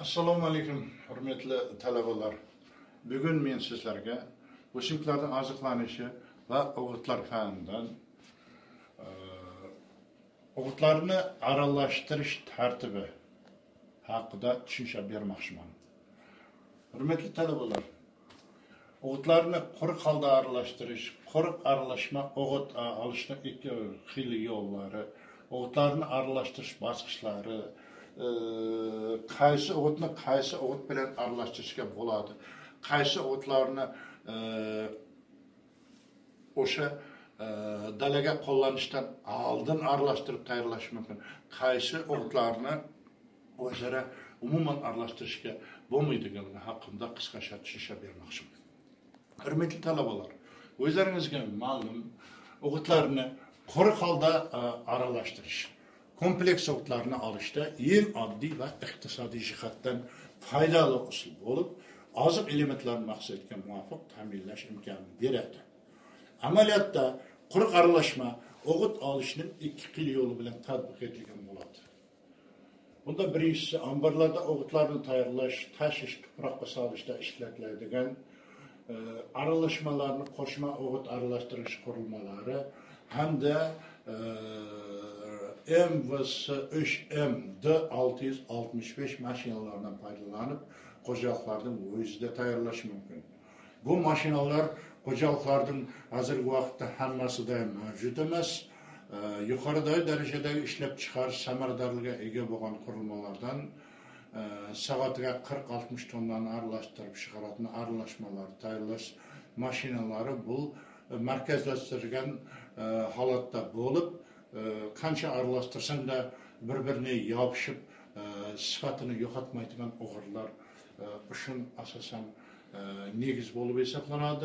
Assalomu alaykum, hurmatli talabalar. Bugun men sizlarga o'simliklarning oziqlanishi va o'g'itlar fanidan o'g'itlarni aralashtirish tartibi haqida tushuncha bermoqchiman. Hurmatli talabalar, o'g'itlarni quruq holda aralashtirish, quruq aralashma o'g'it olishning ikki xil yo'llari, o'g'itlarni aralashtirish bosqichlari, qaysi o'g'itni qaysi o'g'it bilan aralashtirishga bo'ladi, qaysi o'g'itlarni o'sha dalaga qo'llanishdan oldin aralashtirib tayyorlash mumkin, qaysi o'g'itlarni o'zaro umuman aralashtirishga bo'lmaydigani haqida qisqacha tushuncha bermoqchiman. Hurmatli talabalar, o'zlaringizga ma'lum, o'g'itlarni quruq holda aralashtirish kompleks o'g'itlarni olishda eng oddiy va iqtisodiy jihatdan foydali usul bo'lib, oziq elementlarni maqsadga muvofiq ta'minlash imkonini beradi. Amaliyotda quruq aralashma o'g'it olishning ikki xil yo'li bilan tatbiq etilgan bo'ladi. Bunda birinchisi omborlarda o'g'itlarni tayyorlash, tashish, tuproqqa solishda ishlatiladigan aralashmalarni qo'shma o'g'it aralashtirish qurilmalari hamda MVS3M D665 mashinalardan foydalanib xo'jaliklarning o'zida tayyorlash mumkin. Bu mashinalar xo'jaliklarning hozirgi vaqtda hammasida mavjud emas, yuqoridagi darajadagi ishlab chiqarish samaradorligiga ega bo'lgan qurilmalardan soatiga 40-60 tonnani aralashtirib chiqaradigan aralashmalar tayyorlash mashinalari bu markazlashtirilgan holatda bo'lib, qancha aralashtirsang da bir-birini yopishib sifatini yo'qotmaydigan o'g'itlar uchun asosan negiz bo'lib hisoblanadi.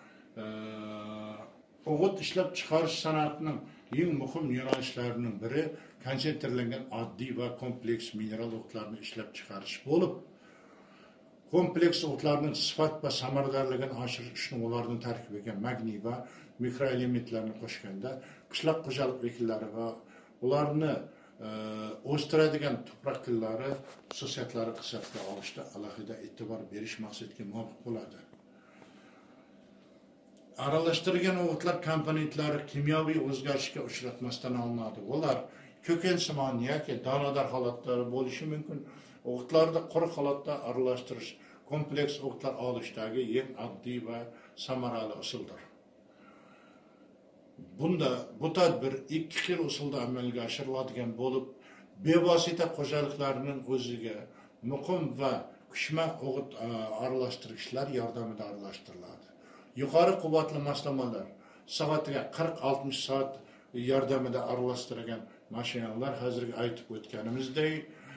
O'g'it ishlab chiqarish san'atining eng muhim yo'nalishlarining biri konsentrlangan oddiy va kompleks mineral o'g'itlarni ishlab chiqarish bo'lib, kompleks o'g'itlarning sifat va samaradorligini oshirish uchun ularning tarkibiga magniy va mikroelementlarni qo'shganda qishloq xo'jalik vakillari va ularni o'stiradigan tuproq tillari xususiyatlari hisobga olishda alohida e'tibor berish maqsadga muvofiq bo'ladi. Aralashtirilgan o'g'itlar komponentlari kimyoviy o'zgarishga uchratmasdan olinadi. Ular ko'kinsimon yoki donador holatlarda bo'lishi mumkin. O'g'itlarni quruq holatda aralashtirish kompleks o'g'itlar olishdagi eng oddiy va samarali usuldir. Bunda bu tadbir ikki xil usulda amalga oshiriladigan bo'lib, bevosita xo'jaliklarning o'ziga muqim va kuchma o'g'it aralashtirishlar yordamida aralashtiriladi. Yuqori quvvatli moslamalar soatiga 40-60 soat yordamida aralashtirilgan mashinalar hozirgi aytib o'tganimizdek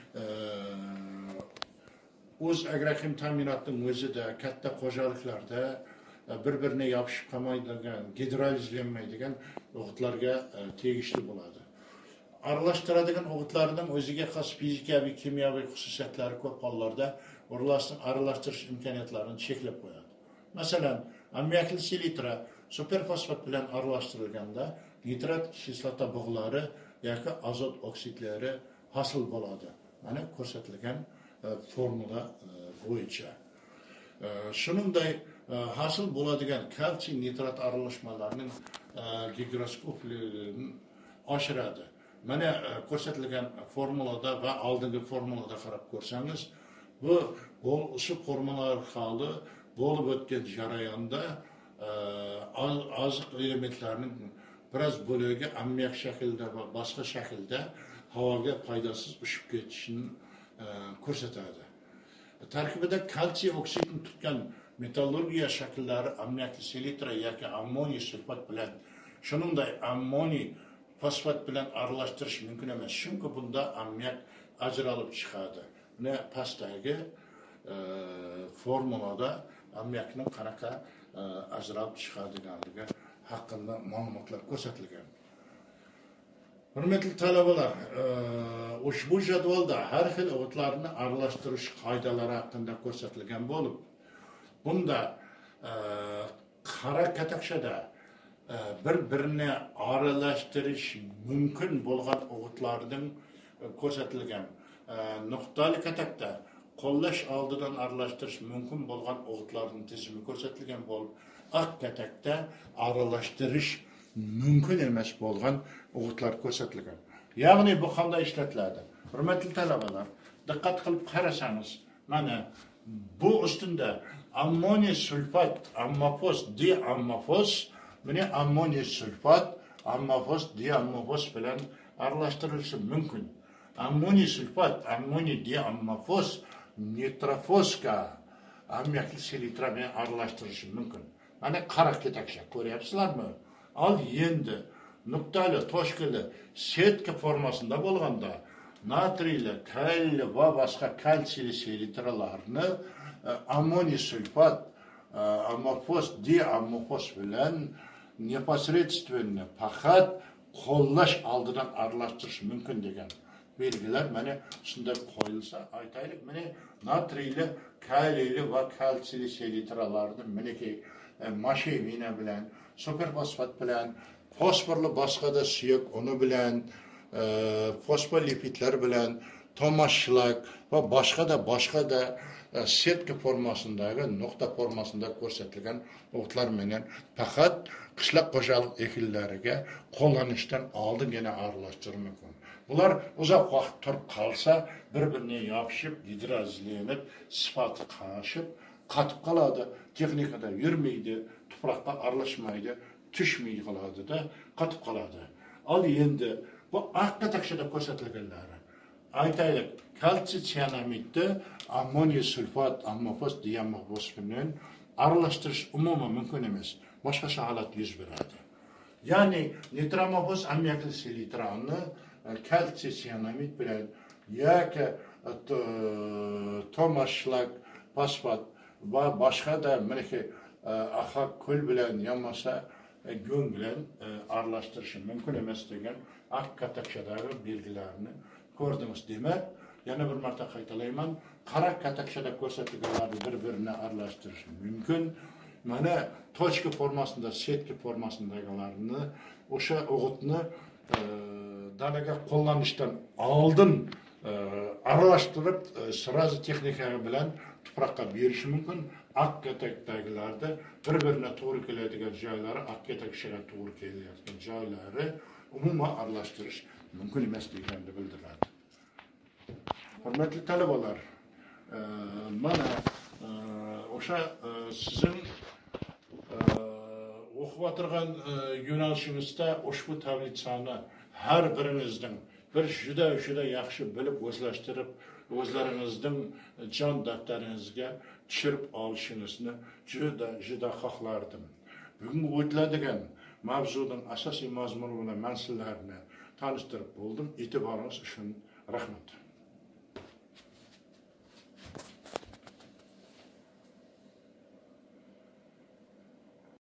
o'z agrokim ta'minotining o'zida katta xo'jaliklarda bir-birine yopishib qolmaydigan, gidrolizlanmaydigan o'g'itlarga tegishli bo'ladi. Aralashtiradigan o'g'itlarning o'ziga xos fizikaviy, kimyoviy xususiyatlari ko'p hollarda aralashtirish imkoniyatlarini cheklab qo'yadi. Masalan, ammiakli selitra superfosfat bilan aralashtirilganda nitrat kislota bug'lari yoki azot oksidlari hosil bo'ladi. Mana ko'rsatilgan formula bo'yicha. Shuningdek, hosil bo'ladigan kalsiy nitrat aralashmalarining gigroskopligini oshiradi. Mana ko'rsatilgan formulada va oldingi formulada qarab ko'rsangiz, bu shu formulalar hali bo'lib o'tgan jarayonda oziq elementlarning biroz bo'ligi ammiak shaklda va boshqa shaklda havoga foydasiz uchib ketishini ko'rsatadi. Tarkibida kalsiy oksidini tutgan metallurgiya shakllari ammiakli selitra yoki ammoniy sulfat bilan, shuningdek ammoniy fosfat bilan aralashtirish mumkin emas, chunki bunda ammiak ajralib chiqadi. Buni pastdagi formulada ammiakning qanaqa ajralib chiqadiganligi haqida ma'lumotlar ko'rsatilgan. Hurmatli talabalar, ushbu jadvalda har xil o'g'itlarni aralashtirish qoidalari haqida ko'rsatilgan bo'lib, bunda qora katakshada bir-birini aralashtirish mumkin bo'lgan o'g'itlarning ko'rsatilgan nuqtali katakda qo'llash oldidan aralashtirish mumkin bo'lgan o'g'itlarning tizimi ko'rsatilgan bo'lib, aq katakda aralashtirish mumkin emas bo'lgan o'g'itlar ko'rsatilgan. Ya'ni bu qanday ishlatiladi? Hurmatli talabalar, diqqat qilib qarasangiz, mana bu ustunda ammoniy sulfat, ammofos, diammofos, mana ammoniy sulfat, ammofos, diammofos bilan aralashtirilishi mumkin. Ammoniy sulfat, ammoniy diammofos nitrofoska ammiakli selitra bilan aralashtirilishi mumkin. Mana qara ketakcha ko'ryapsizlarmi? Al endi nuqtali, toshkili setka formasında bo'lganda natriyli, kallli va boshqa kalsiyli selitralarni ammoniy sulfat, ammofos, diammofos bilan непосредственно faqat qo'llash oldidan aralashtirish mumkin degan belgilar mana shunday qo'yilsa, aytaylik, mana natriyli, kaliyli va kalsiyli selitralarni miniki mashevina bilan, superfosfat bilan, fosforli boshqada suyak uni bilan, fosfolipidlar bilan, tomashlar va boshqada setka formasındagi, nuqta formasında ko'rsatilgan o'g'itlar bilan faqat qishloq xo'jalik ekinlariga qo'llanishdan oldingina aralashtirish mumkin. Bular uzoq vaqt turib qolsa, bir-birine yopishib, gidrozlanib, sifati qashib, qatib qoladi, texnikada yurmaydi, tuproqqa aralashmaydi, tushmaydi qoladi-da, qatib qoladi. Al endi bu aqqa takshida ko'rsatilganlari. Aytaylik, kalsiy siyanamidni ammoniy sulfat, ammofos, diammofos bilan aralashtirish umuman mumkin emas. Boshqa holat yuz beradi. Ya'ni nitromofoz ammiakli selitrani kalsiy siyanamid bilan yoki tomashlar, fosfat va boshqada miniki ahaq ko'l bilan yonmasa go'ng bilan aralashtirish mumkin emas degan aq katakchadagi belgilarni ko'rdingiz. Demak, yana bir marta qaytalayman, qara katakchada ko'rsatilganlarni bir-birini aralashtirish mumkin. Mana tochka formasında, setka formasındagilarni o'sha o'g'itni dalaga qo'llanishdan oldin aralashtirib, sirazi texnika bilan tuproqqa berish mumkin. Aq katakdagilarda bir-birine to'g'ri keladigan joylari, aq katakchaga to'g'ri kelayotgan joylari umuman aralashtirish mumkin emas deganni bildiradi. Hurmatli talabalar, mana o'sha sizin o'qib o'tirgan yo'nalishingizda ushbu tablitsani har birinizning bir juda yaxshi bilib o'zlashtirib, o'zlaringizning jon daftaringizga tushirib olishingizni juda xohlardim. Bugun o'tiladigan mavzuning asosiy mazmuni bilan men sizlarni tanishtirib bo'ldim. E'tiboringiz uchun rahmat.